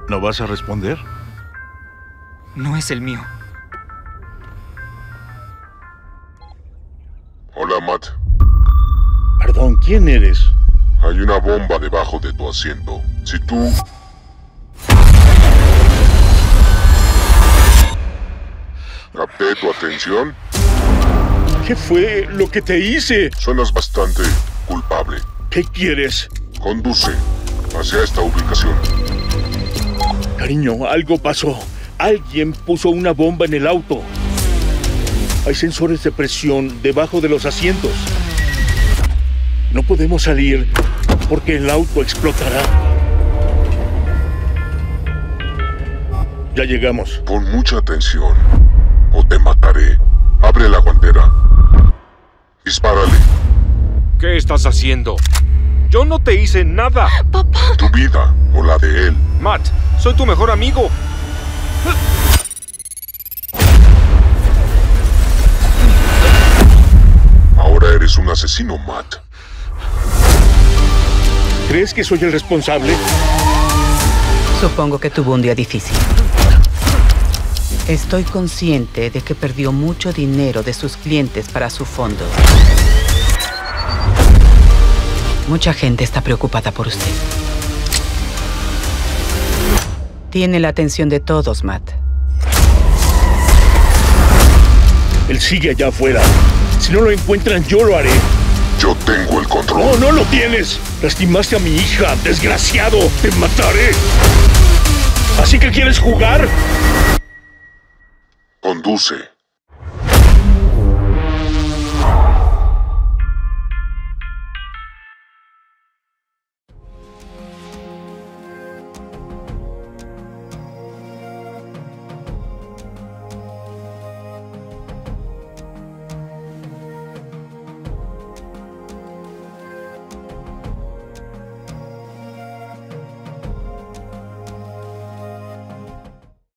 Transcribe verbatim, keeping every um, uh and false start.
¿No vas a responder? No es el mío. Hola, Matt. Perdón, ¿quién eres? Hay una bomba debajo de tu asiento. Si tú... ¿Capté tu atención? ¿Qué fue lo que te hice? Suenas bastante culpable. ¿Qué quieres? Conduce hacia esta ubicación. Cariño, algo pasó. Alguien puso una bomba en el auto. Hay sensores de presión debajo de los asientos. No podemos salir porque el auto explotará. Ya llegamos. Pon mucha atención o te mataré. Abre la guantera. Dispárale. ¿Qué estás haciendo? Yo no te hice nada. ¡Papá! Tu vida o la de él. Matt, soy tu mejor amigo. Ahora eres un asesino, Matt. ¿Crees que soy el responsable? Supongo que tuvo un día difícil. Estoy consciente de que perdió mucho dinero de sus clientes para su fondo. Mucha gente está preocupada por usted. Tiene la atención de todos, Matt. Él sigue allá afuera. Si no lo encuentran, yo lo haré. Yo tengo el control. ¡No, no lo tienes! Lastimaste a mi hija, desgraciado. Te mataré. ¿Así que quieres jugar? Conduce.